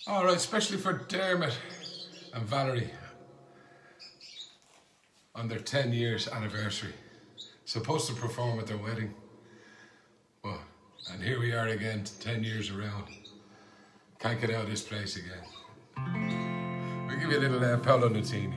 All right, especially for Dermot and Valerie on their 10 years anniversary. Supposed to perform at their wedding. Well, and here we are again, 10 years around. Can't get out of this place again. We'll give you a little Paolo Nutini.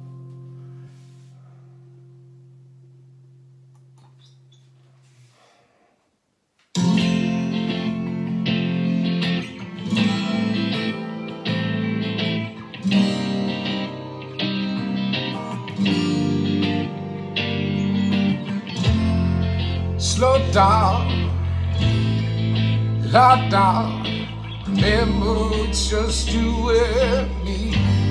Slow down, lie down. Remember, it's just you and me.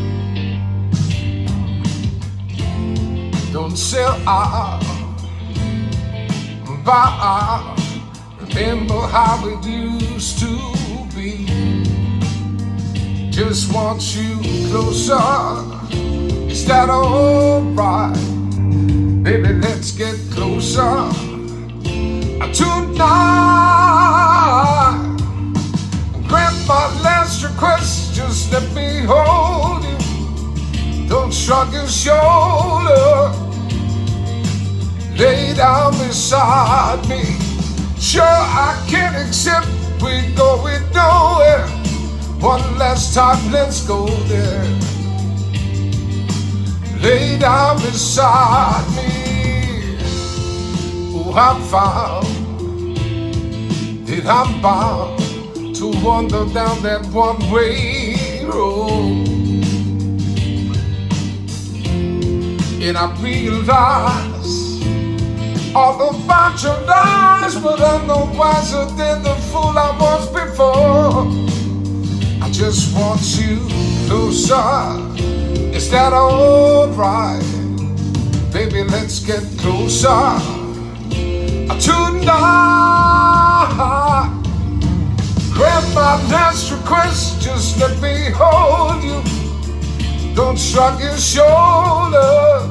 Don't sell out, buy out. Remember how it used to be. Just want you closer. Is that alright? Baby, let's get closer. Tonight, grant my last request, just let me hold you. Don't shrug your shoulder, lay down beside me. Sure, I can't accept we're going nowhere. One last time, let's go there. Lay down beside me. Oh, I found that I'm bound to wander down that one-way road. And I realize all about your lies, but I'm no wiser than the fool I was before. I just want you closer. Is that alright? Baby, let's get closer tonight. Grant my last request, just let me hold you. Don't shrug your shoulder,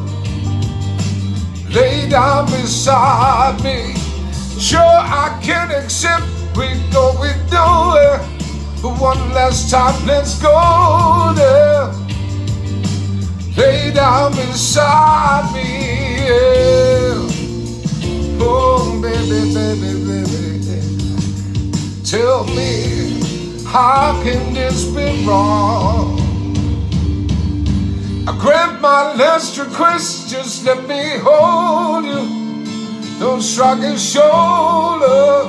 lay down beside me. Sure, I can accept we're going nowhere, but one last time, let's go there. Lay down beside me, yeah. Oh, baby, baby, baby. Tell me, how can this be wrong? I grant my last request, just let me hold you. Don't shrug your shoulder,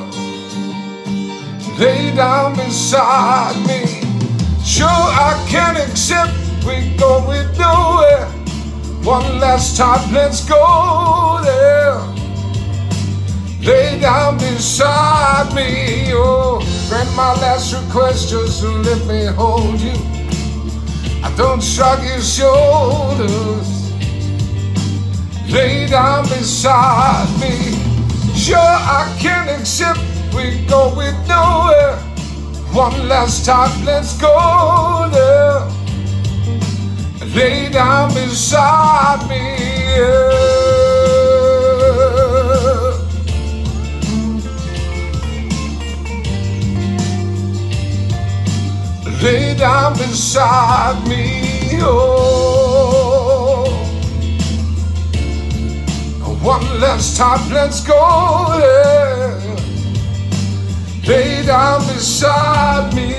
lay down beside me. Sure, I can accept we're going nowhere. One last time, let's go there. Lay down beside me, oh. Grant my last request, just to let me hold you. I don't shrug your shoulders, lay down beside me. Sure, I can accept we're going nowhere. One last time, let's go there. Lay down beside me, yeah. Lay down beside me, oh. One last time, let's go there. Lay down beside me.